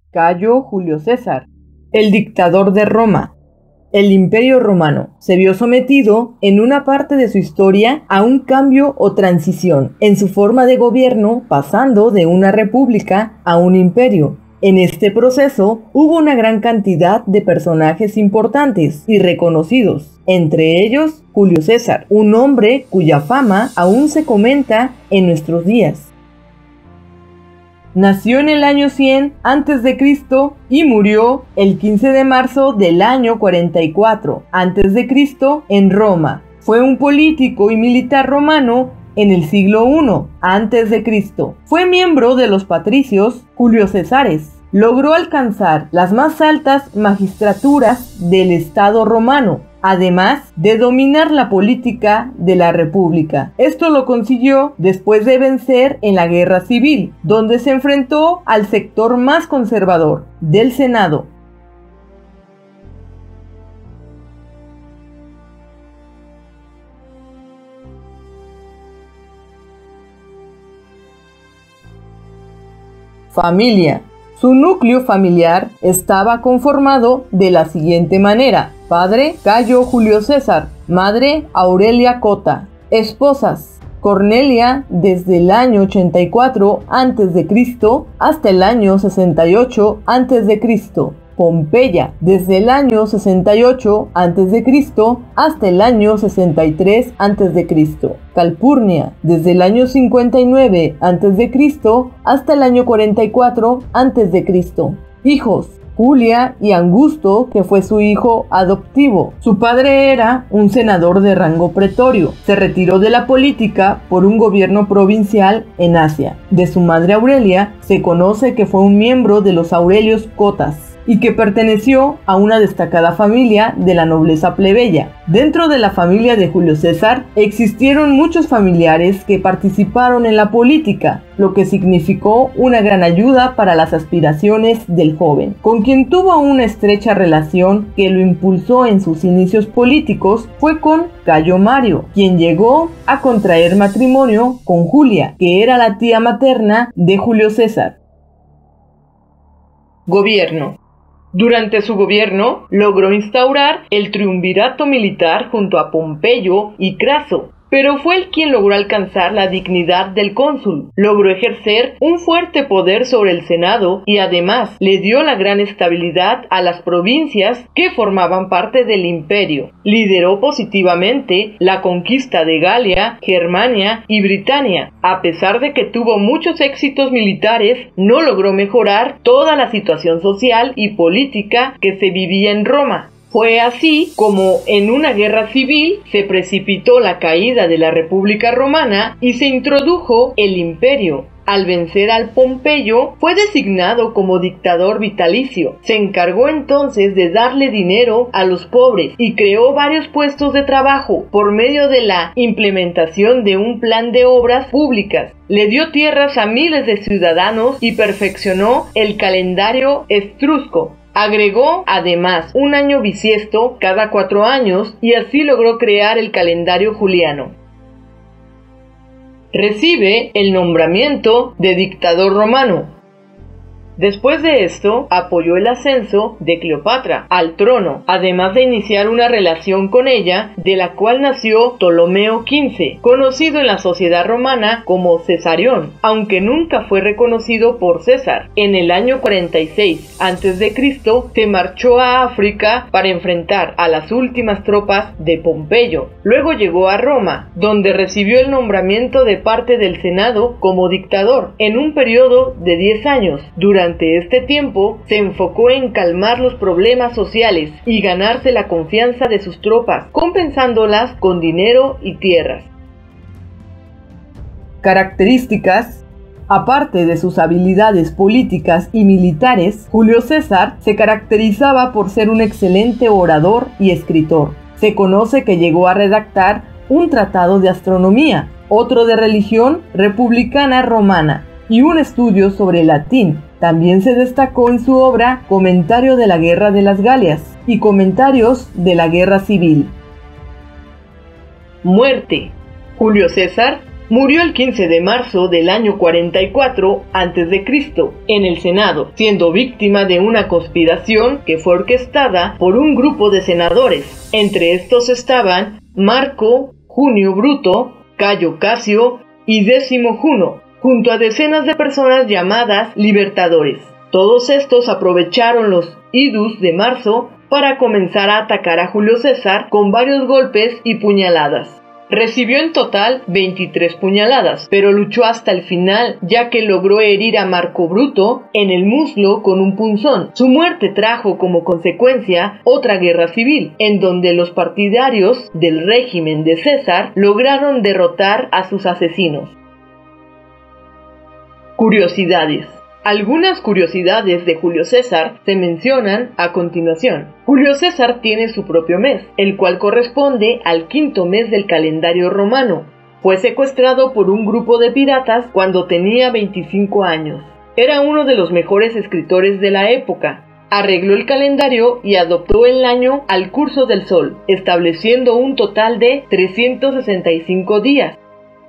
Cayo Julio César, el dictador de Roma. El Imperio Romano se vio sometido en una parte de su historia a un cambio o transición en su forma de gobierno, pasando de una república a un imperio. En este proceso hubo una gran cantidad de personajes importantes y reconocidos, entre ellos Julio César, un hombre cuya fama aún se comenta en nuestros días. Nació en el año 100 a.C. y murió el 15 de marzo del año 44 a.C. en Roma. Fue un político y militar romano en el siglo I a.C. Fue miembro de los patricios Julio Césares. Logró alcanzar las más altas magistraturas del Estado romano, además de dominar la política de la República. Esto lo consiguió después de vencer en la Guerra Civil, donde se enfrentó al sector más conservador del Senado. Familia. Su núcleo familiar estaba conformado de la siguiente manera: padre Cayo Julio César, madre Aurelia Cota, esposas Cornelia desde el año 84 a.C. hasta el año 68 a.C., Pompeya desde el año 68 a.C. hasta el año 63 a.C., Calpurnia desde el año 59 a.C. hasta el año 44 a.C. Hijos: Julia y Augusto, que fue su hijo adoptivo. Su padre era un senador de rango pretorio. Se retiró de la política por un gobierno provincial en Asia. De su madre Aurelia se conoce que fue un miembro de los Aurelios Cotas y que perteneció a una destacada familia de la nobleza plebeya. Dentro de la familia de Julio César existieron muchos familiares que participaron en la política, lo que significó una gran ayuda para las aspiraciones del joven, con quien tuvo una estrecha relación que lo impulsó en sus inicios políticos fue con Cayo Mario, quien llegó a contraer matrimonio con Julia, que era la tía materna de Julio César. Gobierno. Durante su gobierno, logró instaurar el triunvirato militar junto a Pompeyo y Craso, pero fue él quien logró alcanzar la dignidad del cónsul. Logró ejercer un fuerte poder sobre el Senado y además le dio la gran estabilidad a las provincias que formaban parte del imperio. Lideró positivamente la conquista de Galia, Germania y Britania. A pesar de que tuvo muchos éxitos militares, no logró mejorar toda la situación social y política que se vivía en Roma. Fue así como en una guerra civil se precipitó la caída de la República Romana y se introdujo el imperio. Al vencer al Pompeyo, fue designado como dictador vitalicio. Se encargó entonces de darle dinero a los pobres y creó varios puestos de trabajo por medio de la implementación de un plan de obras públicas. Le dio tierras a miles de ciudadanos y perfeccionó el calendario etrusco. Agregó además un año bisiesto cada 4 años y así logró crear el calendario juliano. Recibe el nombramiento de dictador romano. Después de esto, apoyó el ascenso de Cleopatra al trono, además de iniciar una relación con ella, de la cual nació Ptolomeo XV, conocido en la sociedad romana como Cesarión, aunque nunca fue reconocido por César. En el año 46 a.C. se marchó a África para enfrentar a las últimas tropas de Pompeyo. Luego llegó a Roma, donde recibió el nombramiento de parte del Senado como dictador, en un periodo de 10 años. Durante este tiempo se enfocó en calmar los problemas sociales y ganarse la confianza de sus tropas, compensándolas con dinero y tierras. Características. Aparte de sus habilidades políticas y militares, Julio César se caracterizaba por ser un excelente orador y escritor. Se conoce que llegó a redactar un tratado de astronomía, otro de religión republicana romana y un estudio sobre latín. También se destacó en su obra Comentario de la Guerra de las Galias y Comentarios de la Guerra Civil. Muerte. Julio César Murió el 15 de marzo del año 44 a.C. en el Senado, siendo víctima de una conspiración que fue orquestada por un grupo de senadores. Entre estos estaban Marco Junio Bruto, Cayo Casio y Décimo Juno, junto a decenas de personas llamadas libertadores. Todos estos aprovecharon los idus de marzo para comenzar a atacar a Julio César con varios golpes y puñaladas. Recibió en total 23 puñaladas, pero luchó hasta el final, ya que logró herir a Marco Bruto en el muslo con un punzón. Su muerte trajo como consecuencia otra guerra civil, en donde los partidarios del régimen de César lograron derrotar a sus asesinos. Curiosidades. Algunas curiosidades de Julio César se mencionan a continuación. Julio César tiene su propio mes, el cual corresponde al quinto mes del calendario romano. Fue secuestrado por un grupo de piratas cuando tenía 25 años. Era uno de los mejores escritores de la época. Arregló el calendario y adoptó el año al curso del sol, estableciendo un total de 365 días.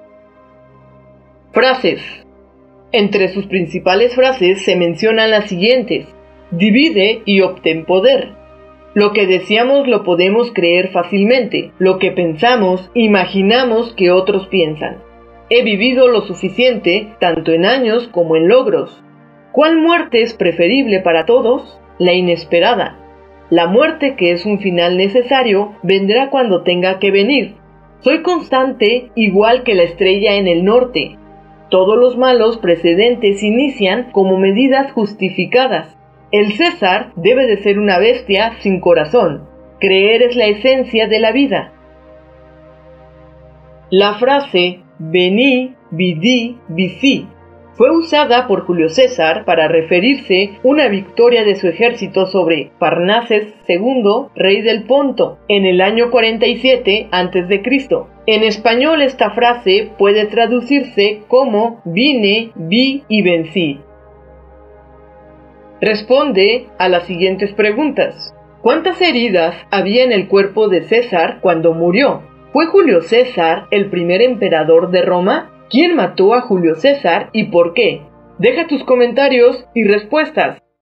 Frases. Entre sus principales frases se mencionan las siguientes: divide y obtén poder. Lo que deseamos lo podemos creer fácilmente. Lo que pensamos, imaginamos que otros piensan. He vivido lo suficiente, tanto en años como en logros. ¿Cuál muerte es preferible para todos? La inesperada. La muerte, que es un final necesario, vendrá cuando tenga que venir. Soy constante, igual que la estrella en el norte. Todos los malos precedentes inician como medidas justificadas. El César debe de ser una bestia sin corazón. Creer es la esencia de la vida. La frase veni, vidi, vici fue usada por Julio César para referirse a una victoria de su ejército sobre Farnaces II, rey del Ponto, en el año 47 a.C. En español esta frase puede traducirse como vine, vi y vencí. Responde a las siguientes preguntas. ¿Cuántas heridas había en el cuerpo de César cuando murió? ¿Fue Julio César el primer emperador de Roma? ¿Quién mató a Julio César y por qué? Deja tus comentarios y respuestas.